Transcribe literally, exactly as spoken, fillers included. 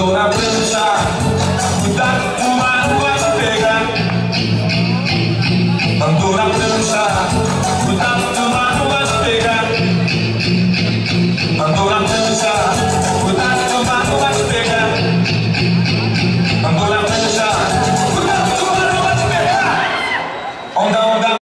Mandou na prancha, cuidado, uma não vai te pegar. Mandou na prancha.